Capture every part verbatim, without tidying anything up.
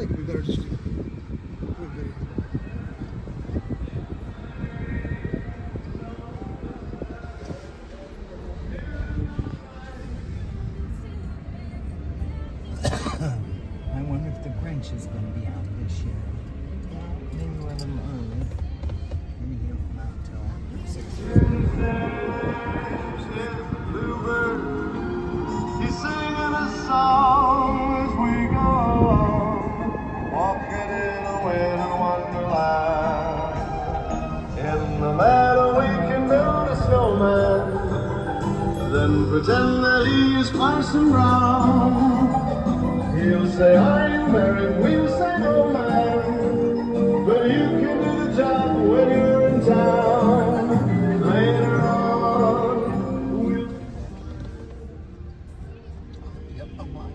think it'd be better just to put a video. I wonder if the Grinch is going to be out this year. Maybe we're a little early. Maybe he'll come out till six thirty. He's singing a song as we go on, walking in a winter wonderland. In the meadow we can build a snowman, then pretend that he is Parson Brown. He'll say, are you married? We'll say, no, man. But you can do the job when you're in town. Later on, we'll... Yep, a while.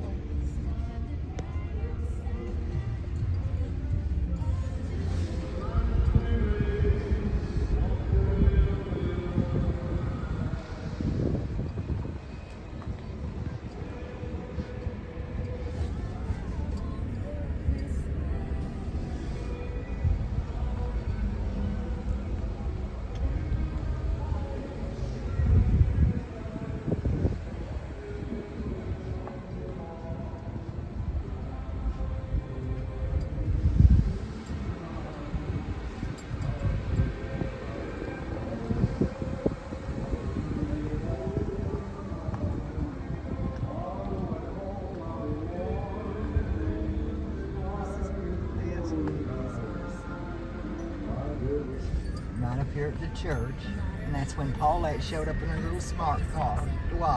Not up here at the church, and that's when Paulette showed up in her little smart car. Wow.